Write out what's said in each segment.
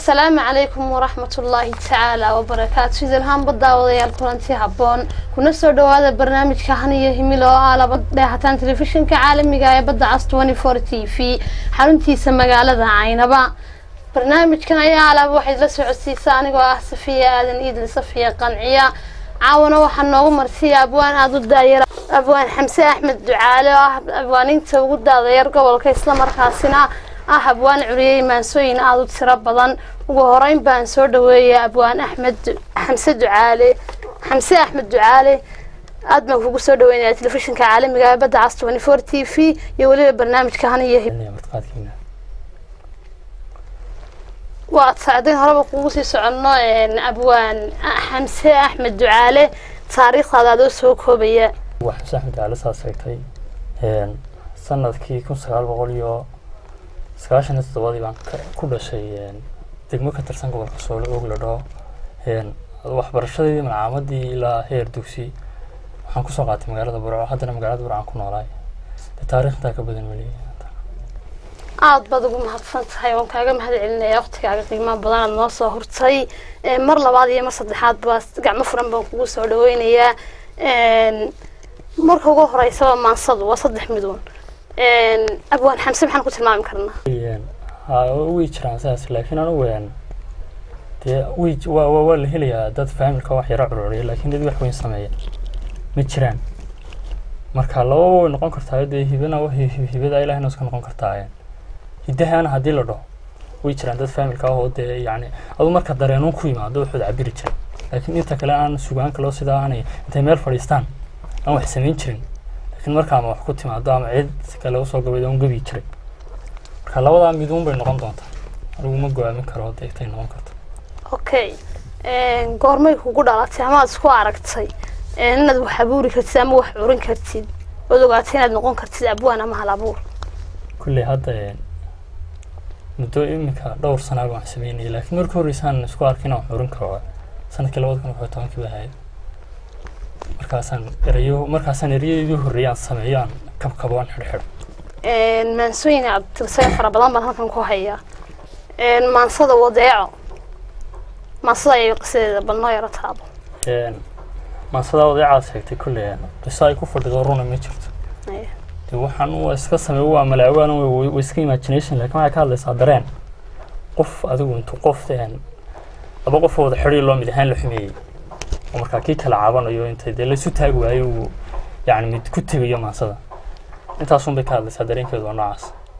السلام عليكم ورحمة الله تعالى وبركاته. سيد الهام بداوضي الكورنتي هابون كنا سودو هذا برنامج كهنية هميلو على بداية تلفزيون كعالمي جاي بدأ عصر 24 تي في حرمتي سمجالة عينبا برنامج كان على واحد لسه عسيساني وصفية آدن إيد لصفية قنعية عاونوا وحنوا مرسي أبوان هذا الدائرة أبوان حمسة أحمد دعالة أبوان أنت وجود دائرة قبل كيسلا مركزنا أبوان عريي منسوين هذا ترى بدن وهراين بانسور دوية أبوان أحمد حمسة أحمد دعالة أدنى فوق سور دوية تلفزيون كعالمي جاي بدأ عصر 24 تي في يولي برنامج كهنية وتصعدين هرب قوسي سعنا أبوان حمسة أحمد دعالة تاريخ هذا دو سوق بيا. وحمسة أحمد دعالة ساسيتي سنة كي كون سقال بقوليو سقاشن التوادي بان كل شيء دقمة كترسان قبل كسول أوغلدو waxbarashadii macaamadii ilaa heer dugsi waxaan ku soo qaatay magaalada Burco haddana magaalada Burco aan ku noolahay taariikhda ka badan wali aad baad ugu mahadsantahay oo kaaga mahadcelinaya waqtigaaga qiimaha badan aad noo soo hurtay mar labaad iyo mar saddexaad baa gacmo furan baan kugu soo dhaweynayaa marka ugu horeysa maansadu waa saddex midoon abwaan xamse maxaan ku tilmaami karnaa way jiraan saas laakiin anu waan waa la helayaa dad fahamilka wax yara cururiya laakiin dad wax weyn sameeya ma jiraan marka laba way noqon kartaa hibada ilaahayna iska noqon kartaa hidahan hadii la dhaho way jiraan dad fahamilka oo yani adu marka dareenun ku yimaado wuxuu cabiri jiray laakiin inta kale aan sugaanka loo sida aanay intay meel fadhiistaan aan wax sameyn jirin laakiin marka ma wax ku timaado ama cid kale oo soo gabaydo un gabi jiray marka labada midoon bay noqon doontaa anigu ma go'aamin karo deegtay noqon karto okay goormay kugu dhalatay ama isku aragtay inaad wax abuuri kartid ama wax curin kartid oo ogaatay inaad noqon kartid abwaan ama hal abuur kulli hadda muddo imika dhowr sano aan sameeyay laakiin markii horeysaan isku arkin aan curin karo sanadkii 2010 baa ahayd markaasaan erayo horeeyaan sameeyaan kabkabaan xirxir maansooyin aad tirsan fara badan baan halkan ku hayaa maansada wadeeco maansada ay qisada balno yara taabo maansada wadeeca sheegtay kulli qisay ku fadhido runa ma jirto waxaan iska sameeyo waa malaawaan oo iska imagination laakiin waxa ka hadlaysaa dareen qof adigu intuu qofteen aba qof wada xiriir loo mid ahaan la xumeeyay oo marka kii kala caabanayo intay la isu taag waayo yani mid ku tagayo maansada intaas un bay ka hadlaysaa dareenkeedu waa noocaas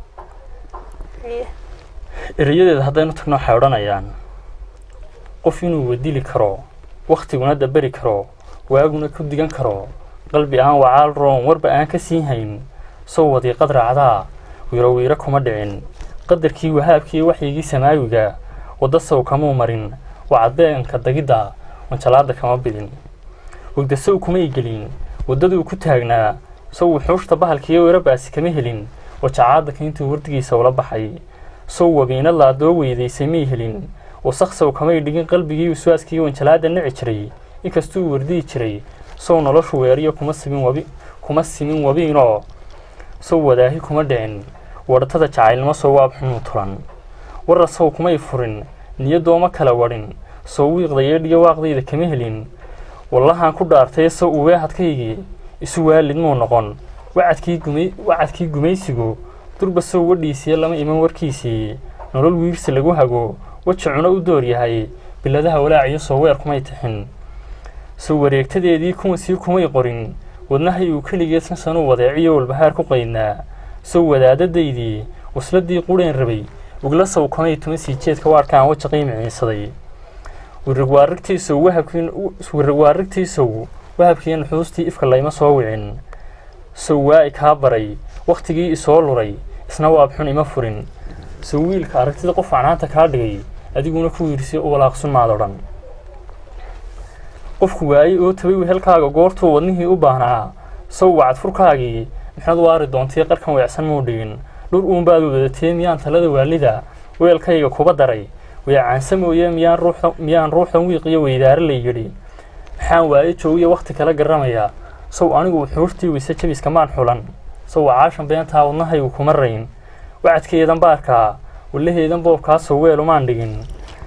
erayadeeda haddaynu tagno waxay odhanayaan qof inuu wadili karo waqtiguna dabari karo waaguna ku digan karo qalbi aan wacaal roon warba aan ka siin hayn soo wadi qadar cadaa wiiro kuma dhicin qadarkii wahaabkii waxyigii samaawiga wada soo kama marin wacadeenka dagida wanjalaada kama bidin wada soo kuma igelin wadadu ku taagnaa soo wuxuushta bahalkii weera baasi kama helin wajacaada intuu wardigiisa wala baxay soo wabiina la doo weydiisay ma helin wasaqsow kama dhigin qalbigii waswaaskii wanjalaada nici jiray inkastuu wardii jiray soo noloshu weeriyo kuma simin wabiino soo wadaahi kuma dhicin wadatada jacaylnimo soo waab xunu turan warra soo kuma furin niyadooma kala warin soo wiiqdayeedhiyo waaqdayda kama helin wallahan ku dhaartay soo weehadkaygii isu waalidmoo noqon wacadkii gumaysigu durba soo wadhiisiya lama iman warkiisii nolol wiirsi lagu hago waji cuno u door yahay biladaha walaaciyo soo weer kumay tixin soo wareegtadeedii kuma sii kumay qorin wadnahay uu kaligeedsan sano wadeeciyo walbahaar ku qaynaa soo wadaadadaydii wasladii qureen rabay ugla soo kumay tuma sii jeedka waarkaan waji qiimiciisaday warigwaarigtiisow wahabkii nuxuustii ifka layma soo wicin soo waay kaa baray waqtigii isoo luray isna waab xun ima furin soo wiilka aragtida qof canaanta kaa dhigay adiguna ku wiirsi u walaaqsun maad odhan qofku waayay oo tabay wehelkaaga goortuu wadnihii u baahnaa soo wacad furkaagii maxaad waari doontay qarkan weecsan muu dhigin dhur uunbaad wadatee miyaan talada waalida weelkayga kuba daray weecaansa mooye miyaan ruuxdan wiiqiyo weydaare la yidhi maxaan waaye joogiya waqti kala garamayaa sow anigu wuxuurtii weyse jabiska maan xulan sow wacaashan beentaa wadnahaygu kuma rayn wacadkeedan baarkaa walaheedan boobkaasoo weelumaan dhigin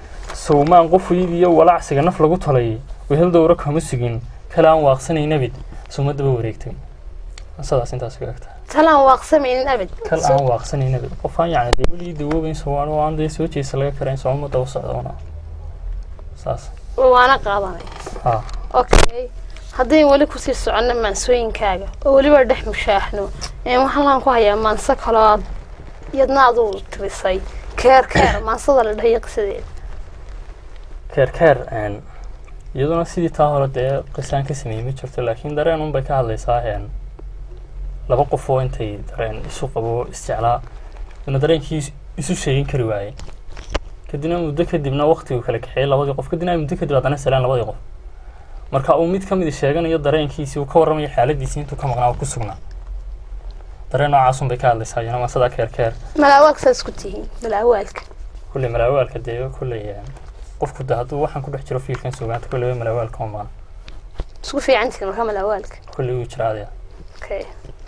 sawmaan qof iibiyo walacsiga naf lagu talay wehel dowra kama sugin kala aan waaqsanay nabid sumadaba wareegtay asadaas intaas ka agta talaan waaqsamayn nabid kala aan waaqsanay nabid qofaan yani dawladii dawoobin sawaan oo aan day soo jeesa laga karayn soomada u socdoona saas waana qaadanay okay haddii wali ku sii socono maansooyinkaaga oo waliba dhex mushaaxno waxaan ku hayaa maanso kale yadna adu tirisay keer maansada la dhahay qisadeed keer iyaduna sidii taa hore dee qisaan ka sameeyay ma jirto laakiin dareen un bay ka hadlaysaa laba qof oo intay dareen isu qabo isjeclaa ina dareenkii isu sheegin kari waayay kadibna muddo kadibna waqtigu kala kaxeeyay labadii qof kadibna muddo kadib haddana salaan labadii qof marka uu mid ka mid sheeganayo dareenkiisii uu ka warramayo xaaladiisii intuu ka maqnaa ku sugnaa dareen noocaas un bay ka hadlaysaa iyana maasada keer malaawaalka saas ku tihiin malaawaalka kulley malaawaalka dee kulley qofku da hadduu waxaan ku dhex jiro fiilkan sugaanta kulley malaawaalka uma maqan isku fiican tihiin marka malaawaalka kulley wuu jiraadaya okay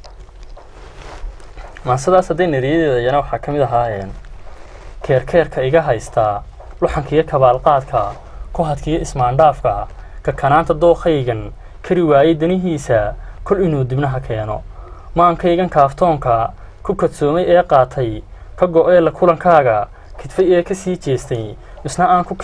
maasadaas hadday nariyadeeda iyana waxaa ka mid ahaa keerka iga haystaa luxanka iyo kabaalqaadka kohadka iyo ismaandhaafka ka kanaanta dookhaygan kari waayay danihiisa kol inuu dibnaha keeno maankaygan kaaftoonka ku kadsoomay ee qaatay ka go'ee la kulankaaga kidfay ee ka sii jeestay misna aan ku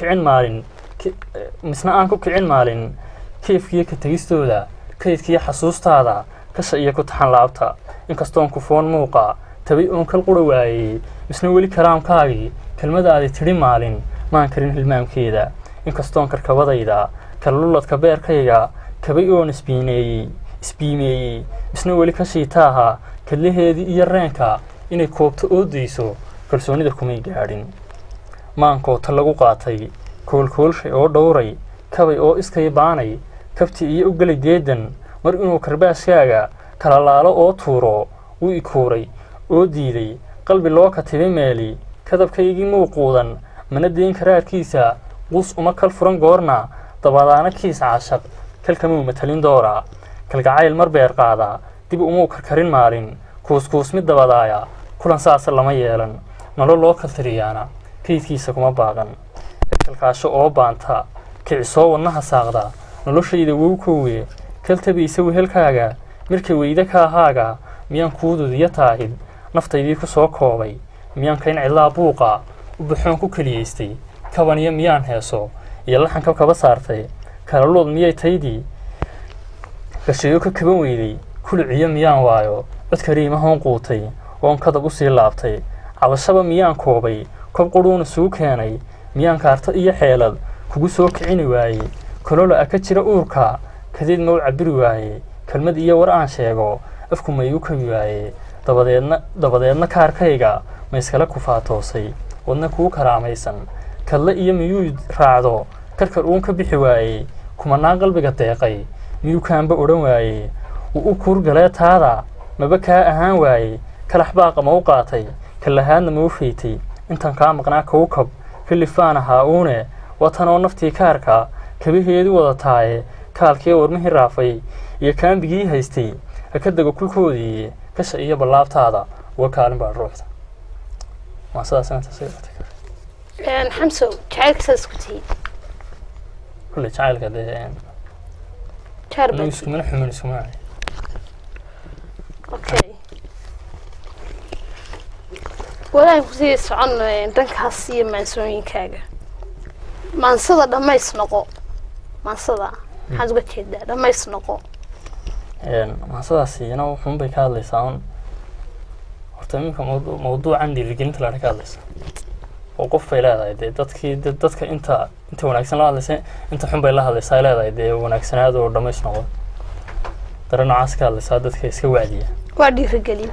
kicin maalin keefkiiyo ka tegistooda kaydkiiyo xasuustaada kasha iyo ku taxan laabta inkastoon kufoon muuqa tabay oon kal qura waayey misna weli karaamkaagii kelmadaadi tidhi maalin maan karin hilmaamkeeda inkastoon karkabadayda kalluladka beerkayga kabay oon isbiimeeyey misna weli ka shiitaaha kadlaheedii iyo reenka inay koobto oo dayso kalsoonida kumay gaadhin maankoota lagu qaatay koolkoolshay oo dhowray kabay oo iskay baanay kabti iyo u gelay deedan mar inuu karbaaskaaga kala laalo oo tuuro wuu i kuuray oo diiday qalbi loo katibay meeli kadabkaygii muuquudan mana dayn karaarkiisa quus uma kal furan goorna dabadaana kiis caashaq kalkamuu matalin doora kalgacayl mar beer qaada dib umuu karkarin maalin kuuskuus mid dabadaaya kulan saasa lama yeelan nolol loo kaltiriyaana kaydkiisa kuma baaqan kalkaasho oo baanta kicisoo wadnaha saaqda noloshayda wuu koowe kaltabaysa wehelkaaga marka weyda kaahaaga miyaan kuududiya taahid naftaydii ku soo koobay miyaan kayn cidlaa buuqa u baxoon ku keliyaystay kabaniyo miyaan heeso iyo laxanka kaba saartay kalalood miyay taydii gashayo ka kaban weyday kuliciyo miyaan waayo codka riimahoon quutay oon kadab u sii laabtay cabashaba miyaan koobay kob qudhuuna suu keenay miyaan kaarto iyo xeelad kugu soo kicini waayey kolola a ka jira uurka kadeed ma u cabiri waayey kelmad iyo war aan sheego afku ma igu kabi waayey dabadeedna kaarkayga ma iskala kufaatoosay wadna kuu karaamaysan kadle iyo miyuu raacdo karkar uun ka bixi waayey kumanaan qalbiga deeqay miyuu kaanba odhan waayey wuu u kuurgalee taada maba kaa ahaan waayey kalax baaqa ma u qaatay kalahaadna ma u faytay intan kaa maqnaa kowkab kalifaan ahaa uune watanoo naftii kaarka kabaheedii wadataaye kaalkii warmihii raafay iyo kaambigii haystay ka dego kulkoodii kasha iyo ballaabtaada uga kaalin baa ruuxda waa sidaas xamsow jacaylka saas ku tihiin kulle jacaylka dee iskumana xumin iskumana okay walaan kusii soconno dhankaas iyo maansooyinkaaga maansada dhammays noqo maansada maxaad uga jeedaa dhammays noqo maasadaas iyana wuxuun bay ka hadlaysaa un horta iminka mawduucan dhiirigelinta laana ka hadlaysa oo qof bay leedahay dee dadka inta wanaagsan la hadlaysa inta xun bay la hadlaysaa leedahay dee wanaagsanaad oo dhammays noqo dare noocaas ka hadlaysaa dadka iska wacdiya waa dhiirigelin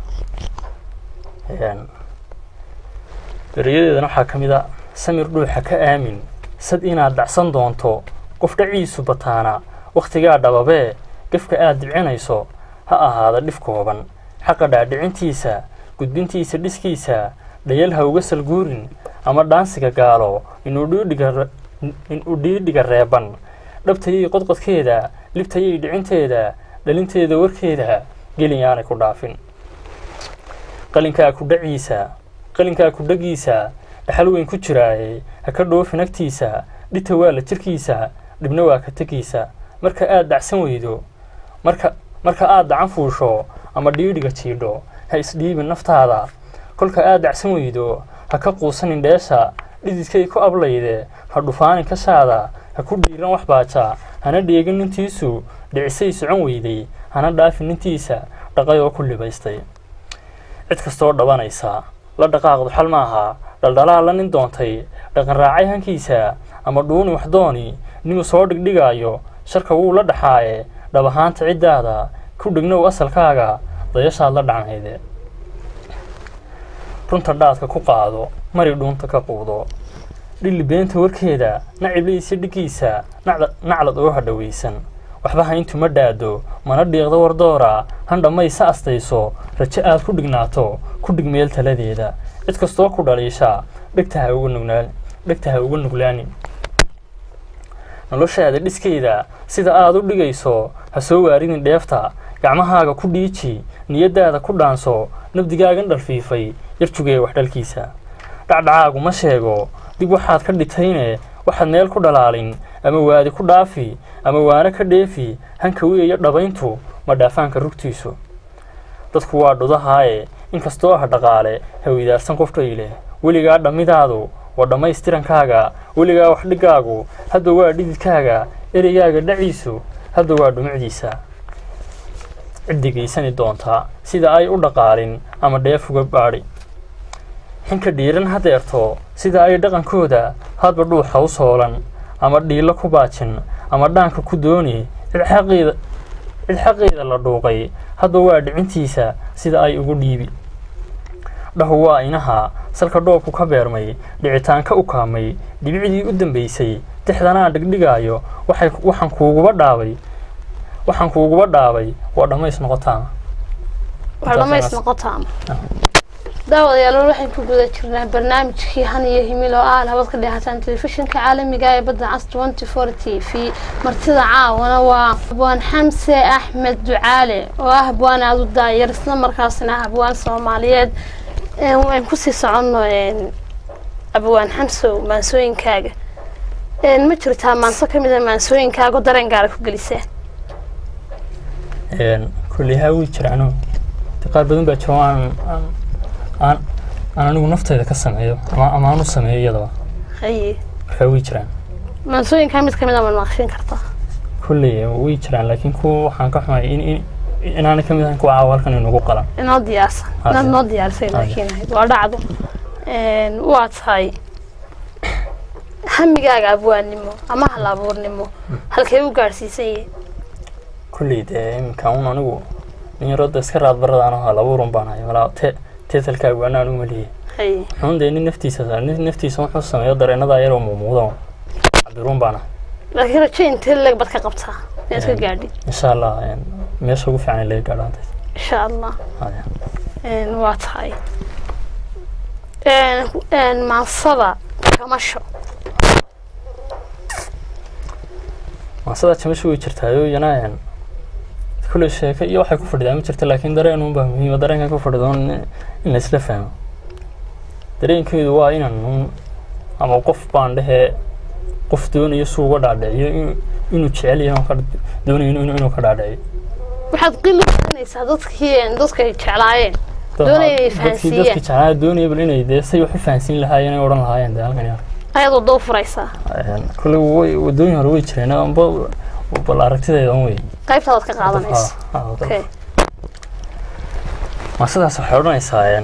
dariyadeedana waxaa ka mid a samir dhuuxa ka aamin sad inaad dhacsan doonto qof dhaciisu bataana wakhtigaa dhababee gafka aad dibcinayso ha ahaada dhif kooban xaqa dhaadhicintiisa gudbintiisa dhiskiisa dhayal ha uga salguurin ama dhaansiga gaalo inuu dhiidhiga reeban dhabtayay qodqodkeeda libtayay dhicinteeda dhalinteeda warkeeda gelin aanay ku dhaafin qalinkaa ku dhagiisa dhaxal weyn ku jiraaye ha ka dhoofin agtiisa dhita waa la jirkiisa dhibna waa ka tegiisa marka aad dhacsan weydo marka aad dacan fuusho ama dhiidhiga jiidho ha isdhiibin naftaada kolka aad dhacsan weydo ha ka quusanin dheesha dhididkay ku ablayde ha dhufaanin kashaada ha ku dhiiran wax baaja hana dheegin nintiisu dhicisay socon weyday hana dhaafin nintiisa dhaqay oo ku libaystay cid kastoo dhabanaysa la dhaqaaqdu xal maaha dhaldhalaa la nin doontay dhaqan raacay hankiisa ama dhuuni wax dooni ninuu soo dhigdhigaayo sharka wuu la dhaxaaye dhab ahaanta ciddaada ku dhignow asalkaaga dayashaad la dhacnayde runta dhaadka ku qaado mari dhuunta ka quudo dhilli beenta warkeeda nacibliisa dhigiisa naclad oo hadhawaysan waxba hayntu ma dhaado mana dhiiqdo wardoora han dhammaysa astayso rajo aad ku dhignaato ku dhig meel taladeeda cid kastoo ku dhaliisha dhegta ha uga nuglaanin noloshaada dhiskeeda sida aad u dhigayso ha soo waaridin dheefta gacmahaaga ku dhiiji niyadaada ku dhaanso nabdigaagan dhalfiifay yarjugee wax dhalkiisa dhacdhacaagu ma sheego dib waxaad ka dhitayne waxaad meel ku dhalaalin ama waadi ku dhaafi ama waana ka dheefi hanka weeyo dhabayntu ma dhaafaanka rugtiisu dadku waa dhudahaaye inkastoo ah dhaqaale ha weydaarsan qofkay leh weligaa dhammidaadu waa dhammaystirankaaga weligaa wax dhigaagu hadda waa dhididkaaga ereygaaga dhaciisu hadda waa dhumucdiisa ciddigaysani doontaa sida ay u dhaqaalin ama dheef uga baadhi xinka dhiiran hadeerto sida ay dhaqankooda hadba dhuuxa u soolan ama dhiilo ku baajin ama dhaanka ku dooni cid xaqeeda la dhuuqay hadba waa dhicintiisa sida ay ugu dhiibi dhahu waa inaha salka dhoobku ka beermay dhicitaanka u kaamay dhibicdii u dambaysay dixdanaan dhigdhigaayo waxaan kuuguba dhaabay waa dhammays noqotaama daawadayaal waxaan ku guda jirnaa barnaamijkii han iyo himil oo ah labad ka dheehataan telefishinka caalamiga ee badda cas 24 TV martida caawana waa abwaan xamse axmed ducaale oo ah abwaan aad u daayar isla markaasna ah abwaan Soomaaliyeed waan ku sii soconno abwaan xamse maansooyinkaaga ma jirtaa maanso kamid ah maansooyinkaaga dareen gaar ku gelisay kulli hawi jirano qaar badan baa jawaan aan anigu naftayda ka sameeyo ama aanu sameeyo iyadaba markaa way jiraan maansooyinkaa mid kamid ah ma naqshin kartaa kulley way jiraan laakiin kuwa waxaan ka xumay inaana kamid ahayn kuwa halkan inagu qalan inoo diyaarsay laakiin waa dhacdo waa tahay hamigaaga abwaannimo ama hal-abuurnimo halkee u gaadhsiisay kulley dee iminka un anigu ninyaroodda iska raad barada anoo hal-abuurun baan hay walaa teetalkaagu anaa anigu maliyey wuxuun dee nin naftiisa wuxuu sameeyo dareenadaa yaroo muumuuda cabiruun baana laakiin rajo intee leeg bad ka qabtaa inaad ka gaadhid insha allah meesha ugu fiican laga gaadhaantay insha allah waa tahay maansada jamasho way jirtaayo iyana kulley sheeko iyo waxay ku fadhidaa ma jirta laakiin dareen unbaa muhiima dareenkan ku fadhido in laisla fahmo dareenkeedu waa inaan ama qof baan dhehee qof doonayo suu uga dhaadhiciyo inuu jecel yahay doonayo inuu ka dhaadhiciyo waxaad qiimaynaysaa dadkay jeclaayeen doonaya inay fahansiiyeen dadka jeclaaya doonaya bal inay dee say wax u fahansiin lahaayeen ay odhan lahaayeen dee halkan ayadoo doo furaysaa kulley wadooyin hore way jireen bal aragtideeda un wey qaybtaad ka qaadanayso ma sidaas waxay odhanaysaa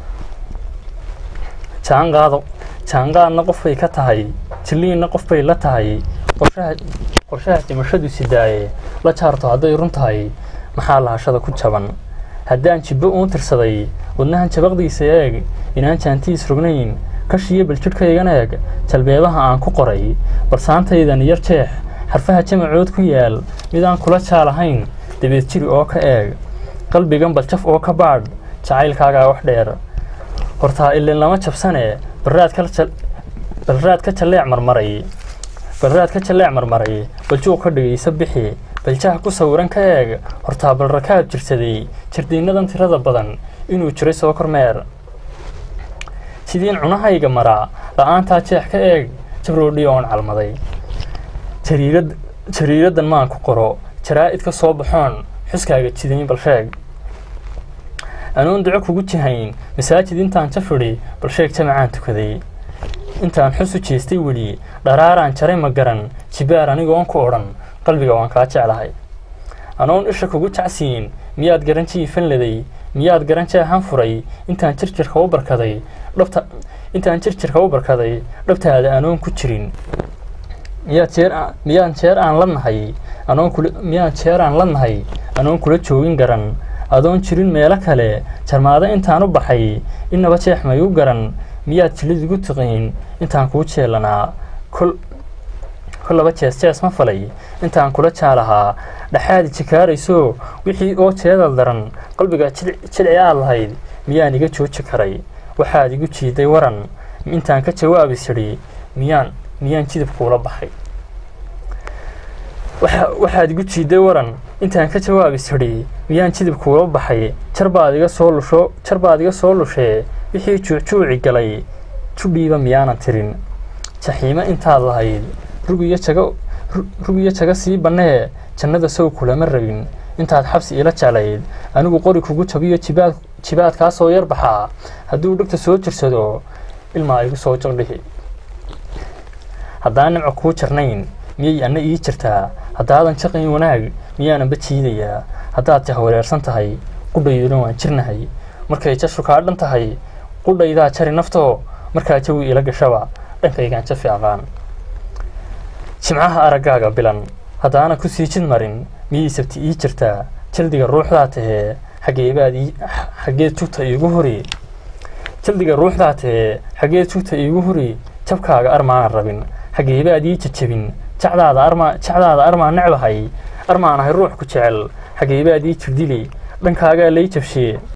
jaanqaadna qof bay ka tahay jilliinna qof bay la tahay qorshaha dhimashadu sidaaye la jaarto hadday run tahay maxaa lahashada ku jaban haddaan jibbo uun tirsaday wadnahan jabaqdiisa eeg inaan jaantiis rognayn kashiyo baljidhkaygan eeg jalbeebaha aan ku qoray balsaantaydan yar jeex xarfaha jamacood ku yaal midaan kula jaalahayn dabeed jiri oo ka eeg qalbigan baljaf oo ka baadh jacaylkaagaa wax dheer hortaa ilin lama jabsane balraad ka jalleec marmaray baljuuq ka dhigaysa bixi baljaha ku sawiran ka eeg hortaa balrakaab jirsaday jardiinadan tirada badan inuu jiray soo kormeer jidiin cunahayga maraa la'aantaa jeex ka eeg jabroodhi oon calmaday jariiradan maan ku qoro jaraa'id ka soo baxoon xuskaaga jidayn bal sheeg anoon duco kugu jihayn masaajid intaan jafidhi bal sheeg jamacaan tukaday intaan xus u jeestay weli dharaaraan jaray ma garan jibaar anigoon ku odhan qalbiga waan kaa jeclahay anoon isha kugu jacsiin miyaad garan jiifan laday miyaad garan jeexan furay intaan jirjirka u barkaday dhabtaada anoon ku jirin miyaan jeer aan la nahay anoon kula joogin garan adoon jirin meelo kale jarmaado intaan u baxay innaba jeex may u garan miyaad jilid igu tiqiin intaan kuu jeelanaa kollaba jees ma falay intaan kula jaalahaa dhaxaadi jikaarayso wixii oo jeedal daran qalbiga jilci aad lahayd miyaan iga jooji karay waxaad igu jiiday waran intaan ka jawaabi sidhi miyaan jidib kuula baxay waxaad igu jiiday waran intaan ka jawaabi sidhi miyaan jidib kuula baxay jarbaad iga soo lushee wixii juucuuci galay judhiiba miyaanan tirin jaxiimo intaad lahayd rug iyo jaga sii bannee jannada sow kulama rabin intaad xabsi ila jeclayd anigu qori kugu jabiyo jibaad kaa soo yar baxaa hadduu dhegta soo jirsado ilmaa igu soo jaqdhihi haddaan nimco kuu jarnayn miyay anna ii jirtaa haddaadan jaqayn wanaag miyaananba jiidayaa haddaad jahwareersan tahay qudhayduna waan jirnahay markay jashu kaa dhan tahay qudhaydaa jari naftoo markaa jawi ila gashaba dhankaygaan jafi aqaan jimcaha araggaaga bilan haddaana ku sii jid marin miyay sabti ii jirtaa jaldiga ruuxdaa tahee xaggeed jugta iigu huri jabkaaga armaanan rabin xaggeebaad ii jajabin jacdaada armaan necbahay armaan ahay ruux ku jecel xaggeebaad ii jirdili dhankaagaa lay jabshee